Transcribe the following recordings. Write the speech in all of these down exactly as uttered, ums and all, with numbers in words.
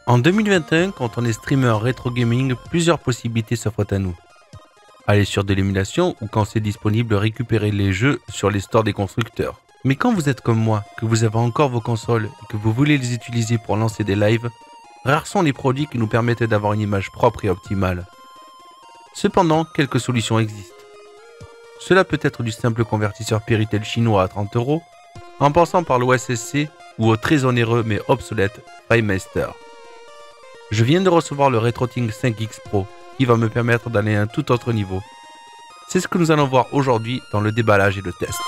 En deux mille vingt et un, quand on est streamer rétro gaming, plusieurs possibilités s'offrent à nous. Aller sur de l'émulation ou quand c'est disponible, récupérer les jeux sur les stores des constructeurs. Mais quand vous êtes comme moi, que vous avez encore vos consoles et que vous voulez les utiliser pour lancer des lives, rares sont les produits qui nous permettent d'avoir une image propre et optimale. Cependant, quelques solutions existent. Cela peut être du simple convertisseur Péritel chinois à trente euros, en passant par l'O S S C ou au très onéreux mais obsolète FileMaster. Je viens de recevoir le RetroTink cinq X Pro qui va me permettre d'aller à un tout autre niveau. C'est ce que nous allons voir aujourd'hui dans le déballage et le test.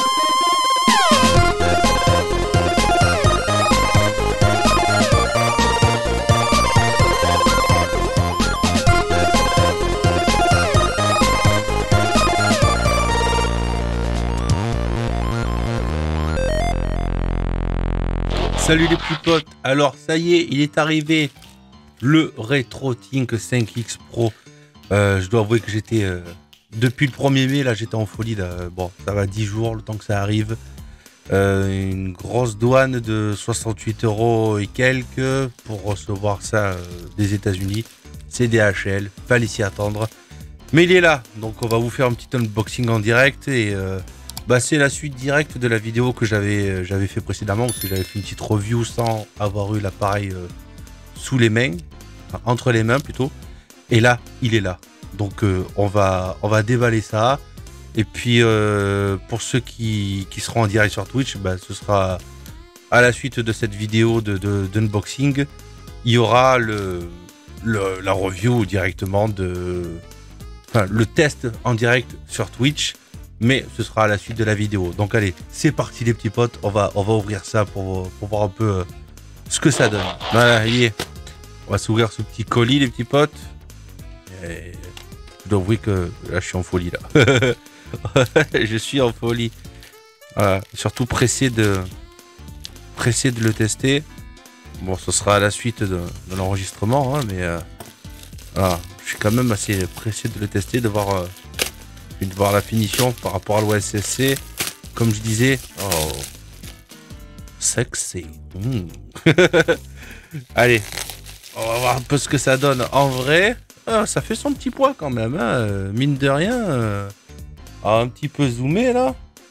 Salut les petits potes, alors ça y est, il est arrivé, le RetroTink cinq X Pro. Euh, je dois avouer que j'étais, euh, depuis le premier mai, là j'étais en folie, là. Bon ça va dix jours le temps que ça arrive. Euh, une grosse douane de soixante-huit euros et quelques pour recevoir ça euh, des États-Unis. C'est D H L, fallait s'y attendre. Mais il est là, donc on va vous faire un petit unboxing en direct et... Euh, Bah, c'est la suite directe de la vidéo que j'avais j'avais fait précédemment, parce que j'avais fait une petite review sans avoir eu l'appareil euh, sous les mains, enfin, entre les mains plutôt. Et là, il est là. Donc euh, on va on va déballer ça. Et puis euh, pour ceux qui, qui seront en direct sur Twitch, bah, ce sera à la suite de cette vidéo de, de, d'unboxing, il y aura le, le la review directement de, enfin le test en direct sur Twitch. Mais ce sera à la suite de la vidéo. Donc allez, c'est parti les petits potes. On va, on va ouvrir ça pour, pour voir un peu euh, ce que ça donne. Voilà, y est. On va s'ouvrir ce petit colis les petits potes. Et je dois avouer que là je suis en folie là. Je suis en folie. Voilà, surtout pressé de, pressé de le tester. Bon, ce sera à la suite de, de l'enregistrement. Hein, mais euh, voilà, je suis quand même assez pressé de le tester, de voir... Euh, de voir la finition par rapport à l'O S S C. Comme je disais, oh, sexy. Mmh. Allez, on va voir un peu ce que ça donne en vrai. Ah, ça fait son petit poids quand même, hein. Mine de rien. Euh, un petit peu zoomé là.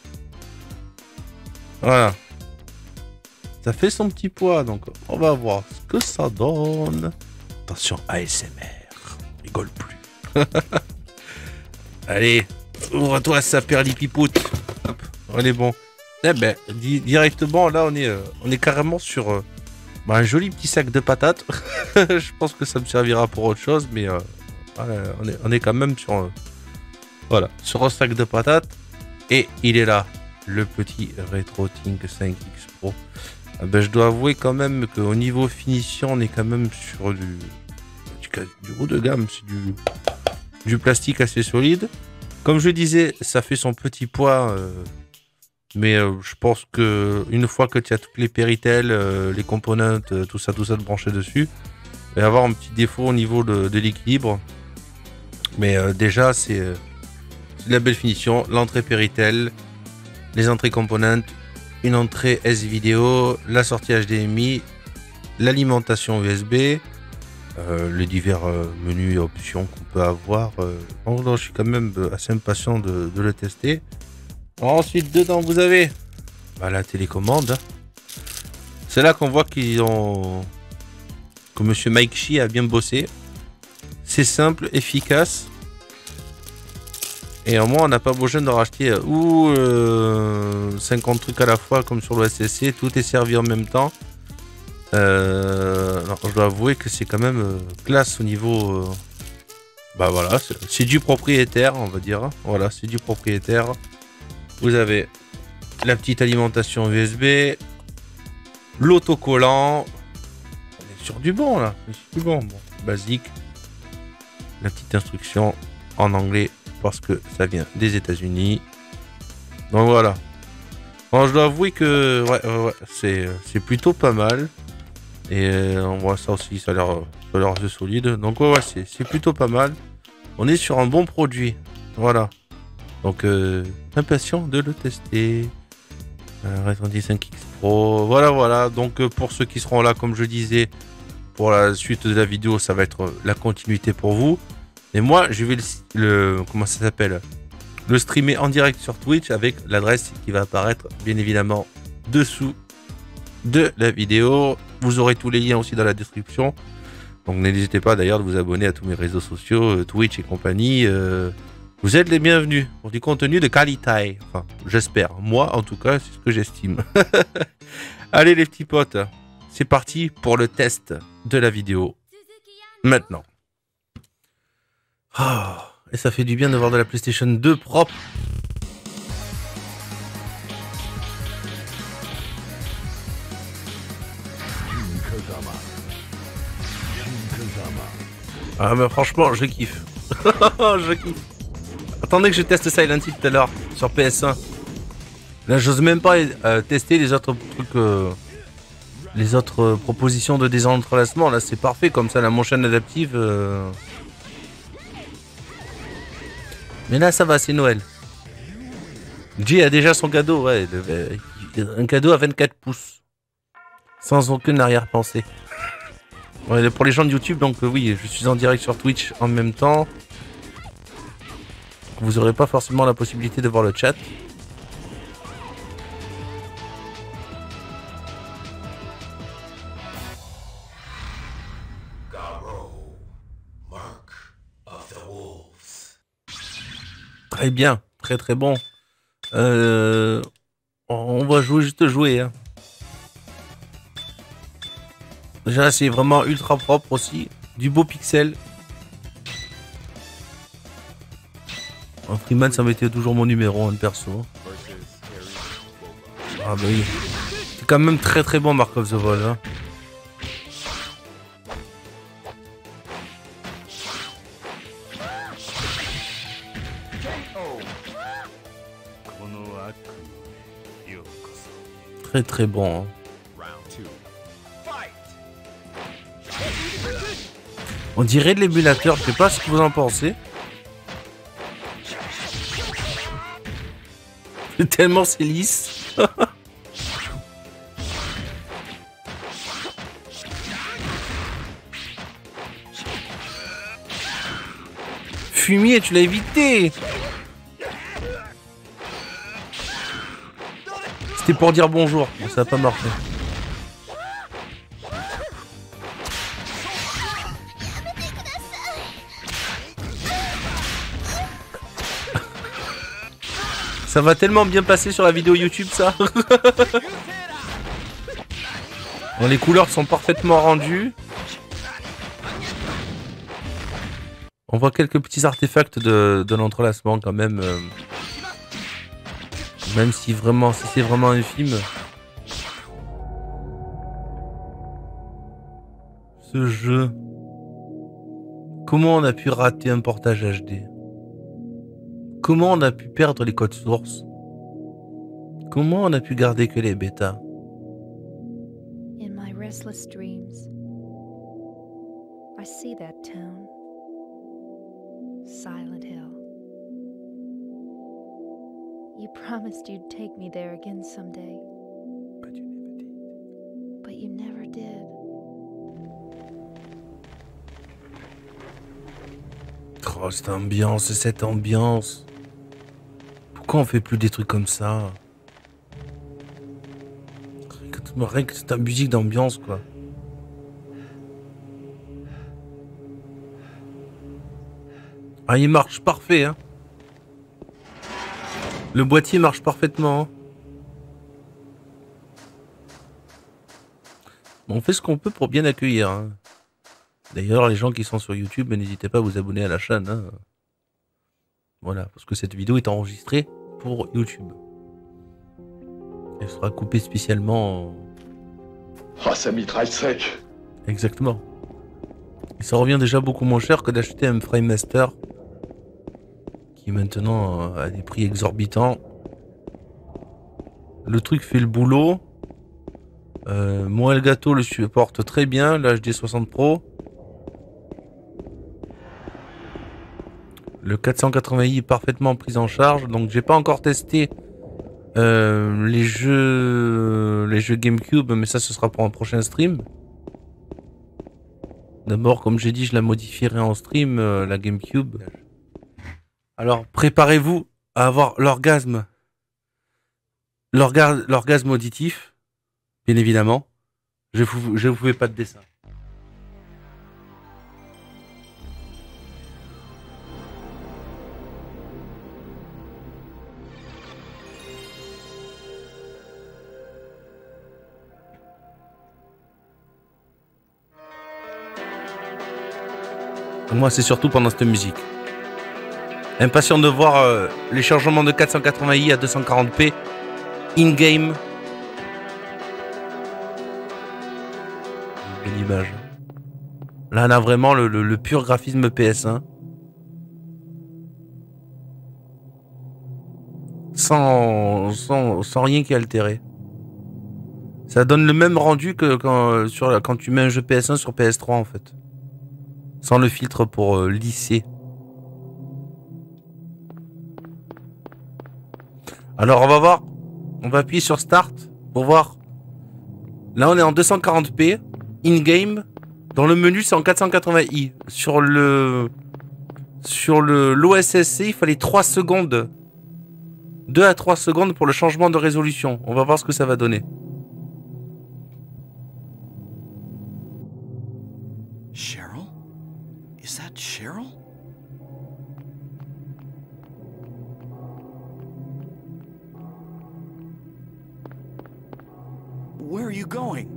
Voilà. Ça fait son petit poids, donc on va voir ce que ça donne. Attention, A S M R. On rigole plus. Allez, ouvre-toi sa perlipipoute. Hop, on est bon. Eh ben, di directement, là, on est, euh, on est carrément sur euh, bah, un joli petit sac de patates. Je pense que ça me servira pour autre chose, mais euh, voilà, on, est, on est quand même sur, euh, voilà, sur un sac de patates. Et il est là, le petit RetroTink cinq X Pro. Eh ben, je dois avouer quand même qu'au niveau finition, on est quand même sur du, du, du haut de gamme. C'est du... du plastique assez solide. Comme je disais, ça fait son petit poids, euh, mais euh, je pense que une fois que tu as toutes les Péritel, euh, les components, euh, tout ça, tout ça de brancher dessus, il va y avoir un petit défaut au niveau de, de l'équilibre. Mais euh, déjà, c'est euh, de la belle finition. L'entrée Péritel, les entrées components, une entrée S-Vidéo, la sortie H D M I, l'alimentation U S B. Euh, les divers euh, menus et options qu'on peut avoir. Euh, bon, non, je suis quand même assez impatient de, de le tester. Alors, ensuite, dedans, vous avez bah, la télécommande. C'est là qu'on voit qu'ils ont que Monsieur Mike Shi a bien bossé. C'est simple, efficace. Et au moins, on n'a pas besoin de racheter euh, ou euh, cinquante trucs à la fois comme sur l'O S S C. Tout est servi en même temps. Euh, alors, je dois avouer que c'est quand même euh, classe au niveau... Euh, bah voilà, c'est du propriétaire, on va dire. Voilà, c'est du propriétaire. Vous avez la petite alimentation U S B, l'autocollant. On est sur du bon là, c'est du bon, bon, basique. La petite instruction en anglais parce que ça vient des États-Unis. Donc voilà. Bon, je dois avouer que ouais, ouais, ouais, c'est c'est plutôt pas mal. Et euh, on voit ça aussi, ça a l'air assez solide. Donc ouais, ouais c'est plutôt pas mal. On est sur un bon produit. Voilà. Donc euh, impatient de le tester. Euh, RetroTink cinq X Pro. Voilà, voilà. Donc euh, pour ceux qui seront là, comme je disais, pour la suite de la vidéo, ça va être la continuité pour vous. Mais moi, je vais le, le comment ça s'appelle, le streamer en direct sur Twitch avec l'adresse qui va apparaître bien évidemment dessous de la vidéo. Vous aurez tous les liens aussi dans la description. Donc n'hésitez pas d'ailleurs de vous abonner à tous mes réseaux sociaux, Twitch et compagnie. Euh, vous êtes les bienvenus pour du contenu de qualité. Enfin, j'espère. Moi, en tout cas, c'est ce que j'estime. Allez les petits potes, c'est parti pour le test de la vidéo. Maintenant. Oh, et ça fait du bien de voir de la PlayStation deux propre. Ah mais franchement, je kiffe. Je kiffe. Attendez que je teste Silent Hill tout à l'heure sur P S un. Là, j'ose même pas euh, tester les autres trucs, euh, les autres euh, propositions de désentrelacement. Là, c'est parfait comme ça, la motion adaptive. Euh... Mais là, ça va, c'est Noël. Jay a déjà son cadeau, ouais, le, un cadeau à vingt-quatre pouces, sans aucune arrière-pensée. Ouais, pour les gens de YouTube, donc euh, oui, je suis en direct sur Twitch en même temps. Vous n'aurez pas forcément la possibilité de voir le chat. Très bien, très très bon. Euh, on va jouer, juste jouer. Hein. Déjà, c'est vraiment ultra propre aussi. Du beau pixel. En Freeman, ça mettait toujours mon numéro en perso. Ah bah oui. C'est quand même très très bon Mark of the Vol. Hein. Très très bon. Hein. On dirait de l'émulateur, je sais pas ce que vous en pensez. Tellement c'est lisse. Fumier, tu l'as évité. C'était pour dire bonjour, bon, ça n'a pas marché. Ça va tellement bien passer sur la vidéo YouTube, ça. Bon, les couleurs sont parfaitement rendues. On voit quelques petits artefacts de, de l'entrelacement quand même. Euh, même si vraiment, si c'est vraiment infime. Ce jeu. Comment on a pu rater un portage H D? Comment on a pu perdre les codes sources? Comment on a pu garder que les bêtas? In my restless dreams, I see that town, Silent Hill. You promised you'd take me there again someday, but you never did. Oh, cette ambiance, cette ambiance. Pourquoi on fait plus des trucs comme ça? Rien que c'est ta musique d'ambiance, quoi. Ah, il marche parfait, hein. Le boîtier marche parfaitement. Hein. Bon, on fait ce qu'on peut pour bien accueillir. Hein. D'ailleurs, les gens qui sont sur YouTube, n'hésitez pas à vous abonner à la chaîne. Hein. Voilà, parce que cette vidéo est enregistrée pour YouTube. Elle sera coupée spécialement. Ah, oh, ça mitraille sec. Exactement. Et ça revient déjà beaucoup moins cher que d'acheter un Frame Master qui maintenant a des prix exorbitants. Le truc fait le boulot. Euh, moi, Elgato le supporte très bien, l'H D soixante Pro. Le quatre cent quatre-vingts i est parfaitement pris en charge, donc j'ai pas encore testé euh, les jeux les jeux GameCube, mais ça ce sera pour un prochain stream. D'abord, comme j'ai dit, je la modifierai en stream, euh, la GameCube. Alors, préparez-vous à avoir l'orgasme. L'orga- L'orgasme auditif, bien évidemment. Je vous, je vous fais pas de dessin. Moi, c'est surtout pendant cette musique. Impatient de voir euh, les changements de quatre cent quatre-vingts i à deux cent quarante p in-game. Belle image. Là, on a vraiment le, le, le pur graphisme P S un. Sans, sans, sans rien qui est altéré. Ça donne le même rendu que quand, sur, quand tu mets un jeu P S un sur P S trois, en fait. Sans le filtre pour euh, lisser. Alors on va voir. On va appuyer sur Start pour voir. Là on est en deux cent quarante p. In-game. Dans le menu c'est en quatre cent quatre-vingts i. Sur le... Sur le l'O S S C il fallait trois secondes. deux à trois secondes pour le changement de résolution. On va voir ce que ça va donner. Cheryl? Is that Cheryl? Where are you going?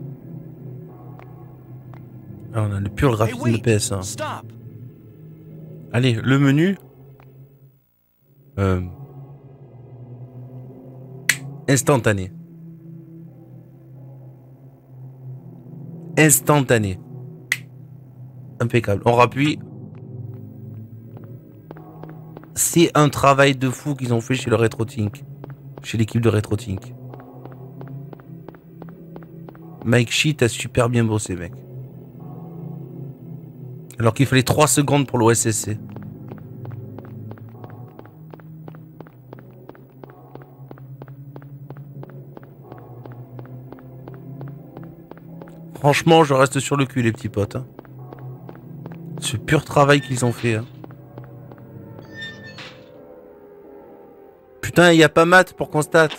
Ah, on a le pur graphisme Hey, de wait. P S un. Stop. Allez, le menu. Euh... Instantané. Instantané. Impeccable. On rappuie. C'est un travail de fou qu'ils ont fait chez le RetroTink. Chez l'équipe de RetroTink. Mike Sheet a super bien bossé, mec. Alors qu'il fallait trois secondes pour l'O S S C. Franchement, je reste sur le cul, les petits potes. Hein. Ce pur travail qu'ils ont fait. Hein. Putain, il n'y a pas maths pour qu'on state.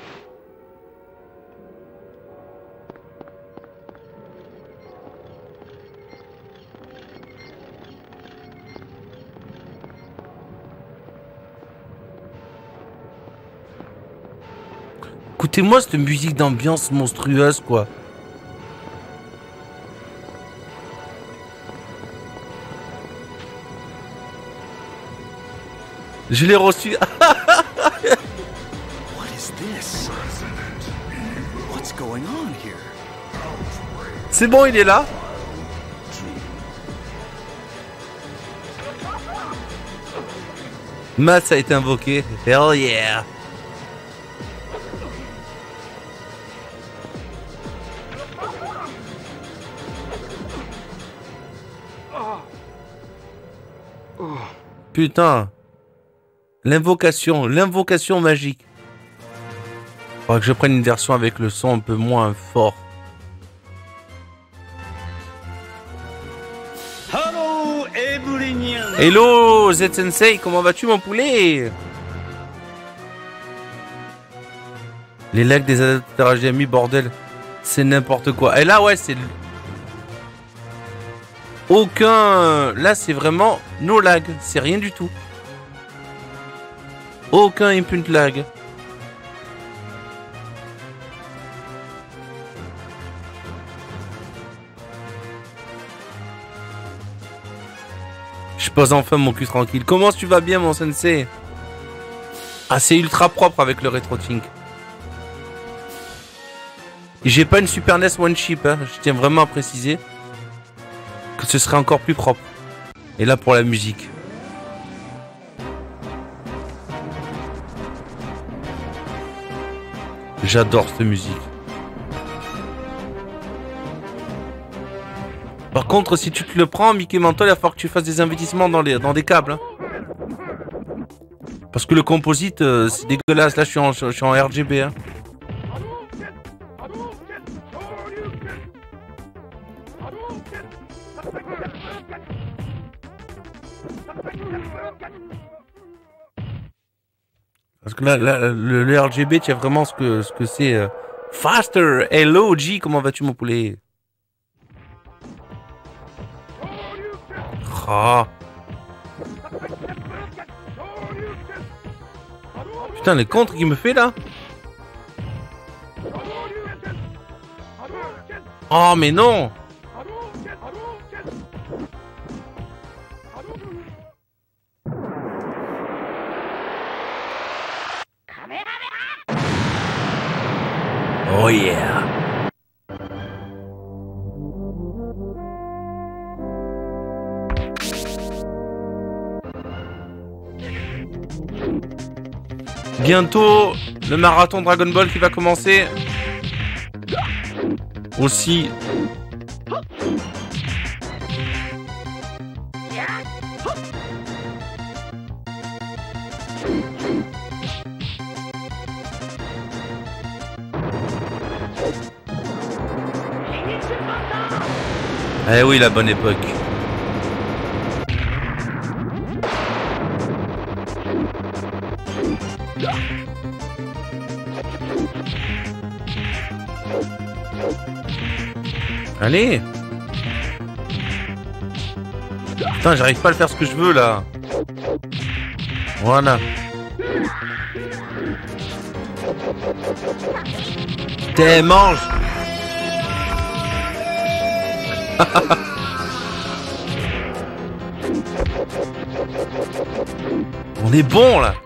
Écoutez-moi cette musique d'ambiance monstrueuse, quoi. Je l'ai reçu. What is this? What's going on here? C'est bon, il est là. Matt a été invoqué. Hell yeah. Putain. L'invocation, l'invocation magique. Faudra que je prenne une version avec le son un peu moins fort. Hello, Ebrinian. Hello Z-Sensei, comment vas-tu mon poulet? Les lags des adaptateurs H D M I, bordel. C'est n'importe quoi. Et là, ouais, c'est... Aucun... Là, c'est vraiment no lag. C'est rien du tout. Aucun input lag. Je pose enfin mon cul tranquille. Comment tu vas bien mon sensei? Ah, c'est ultra propre avec le RetroTink. J'ai pas une Super N E S One Chip, hein. Je tiens vraiment à préciser que ce serait encore plus propre. Et là pour la musique. J'adore cette musique. Par contre, si tu te le prends, Mickey Mantle, il va falloir que tu fasses des investissements dans, les, dans des câbles. Hein. Parce que le composite, euh, c'est dégueulasse. Là, je suis en, je suis en R G B. Hein. Parce que là, là le, le R G B, tu as vraiment ce que ce que c'est. Euh, faster! Hello, G, comment vas-tu, mon poulet? Ah. Putain, les contres qu'il me fait là. Oh, mais non! Oh yeah! Bientôt, le marathon Dragon Ball qui va commencer. Aussi. Eh oui, la bonne époque. Allez. Putain, j'arrive pas à le faire ce que je veux là. Voilà. T'es mange. On est bon là.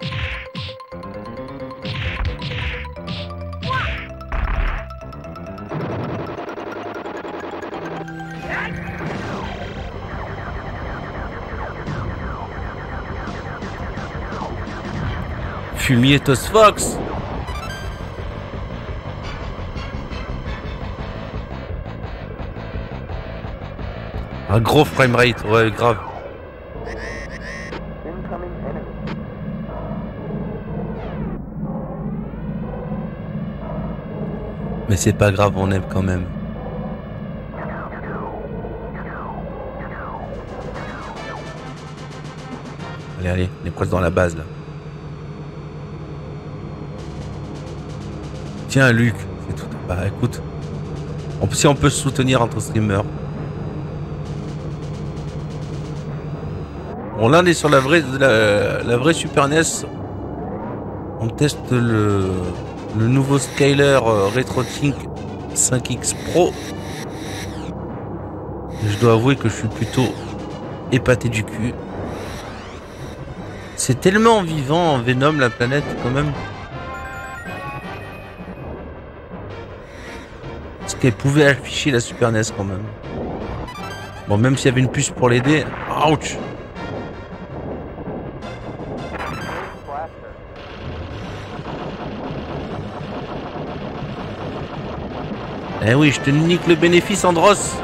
Fumier Toss Fox. Un gros framerate, ouais, grave. Mais c'est pas grave, on aime quand même. Allez, allez, on est presque dans la base là. Tiens, Luc, c'est tout. Bah écoute, on, si on peut se soutenir entre streamers. Bon, là on est sur la vraie, la, la vraie Super N E S. On teste le, le nouveau Skyler euh, RetroTink cinq X Pro. Et je dois avouer que je suis plutôt épaté du cul. C'est tellement vivant en Venom la planète quand même. Ce qu'elle pouvait afficher la Super N E S quand même. Bon, même s'il y avait une puce pour l'aider. Ouch! Eh oui, je te nique le bénéfice, Andros.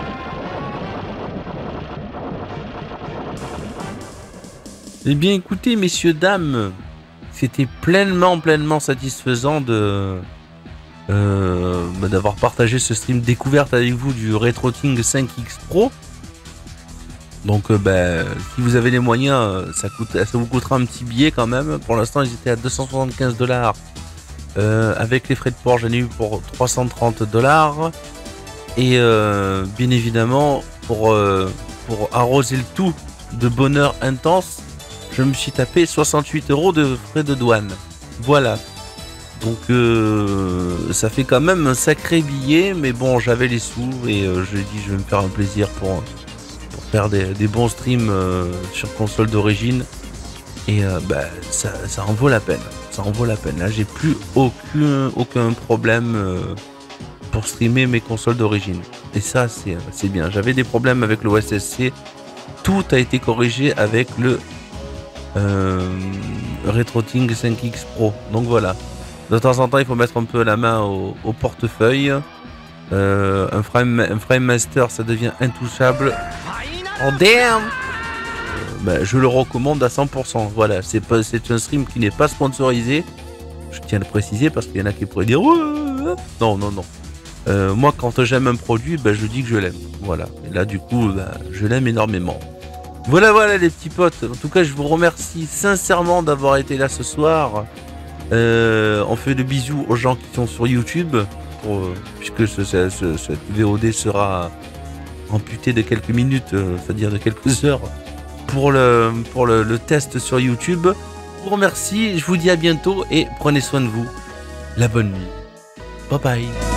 Eh bien, écoutez, messieurs, dames, c'était pleinement, pleinement satisfaisant de euh, d'avoir partagé ce stream découverte avec vous du RetroTink cinq X Pro. Donc, euh, ben, si vous avez les moyens, ça coûte, ça vous coûtera un petit billet quand même. Pour l'instant, ils étaient à deux cent soixante-quinze dollars. Euh, avec les frais de port, j'en ai eu pour trois cent trente dollars. Et euh, bien évidemment, pour, euh, pour arroser le tout de bonheur intense, je me suis tapé soixante-huit euros de frais de douane. Voilà. Donc euh, ça fait quand même un sacré billet, mais bon, j'avais les sous et euh, je dis je vais me faire un plaisir pour, pour faire des, des bons streams euh, sur console d'origine. Et euh, bah, ça, ça en vaut la peine. Ça en vaut la peine. Là, j'ai plus aucun, aucun problème euh, pour streamer mes consoles d'origine. Et ça, c'est, c'est bien. J'avais des problèmes avec le O S S C. Tout a été corrigé avec le euh, RetroTink cinq X Pro. Donc voilà. De temps en temps, il faut mettre un peu la main au, au portefeuille. Euh, un, frame, un frame master, ça devient intouchable. Oh damn! Ben, je le recommande à cent pour cent. Voilà, c'est pas, c'est un stream qui n'est pas sponsorisé. Je tiens à le préciser parce qu'il y en a qui pourraient dire ouais. Non, non, non. Euh, moi, quand j'aime un produit, ben, je dis que je l'aime. Voilà. Et là, du coup, ben, je l'aime énormément. Voilà, voilà, les petits potes. En tout cas, je vous remercie sincèrement d'avoir été là ce soir. Euh, on fait de bisous aux gens qui sont sur YouTube, pour, euh, puisque ce, ce, ce, cette V O D sera amputée de quelques minutes, euh, c'est-à-dire de quelques heures, pour le, pour le, le test sur YouTube. Je vous remercie, je vous dis à bientôt et prenez soin de vous. La bonne nuit. Bye bye.